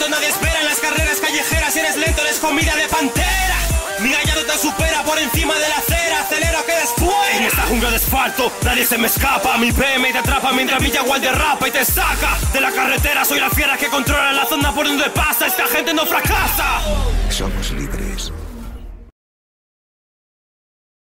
nadie espera en las carreras callejeras. Si eres lento eres comida de pantera. Mi gallado te supera por encima de la acera. Acelero que después en esta jungla de asfalto nadie se me escapa. Mi PM te atrapa mientras mi Jaguar derrapa y te saca de la carretera. Soy la fiera que controla la zona por donde pasa. Esta gente no fracasa. Somos libres.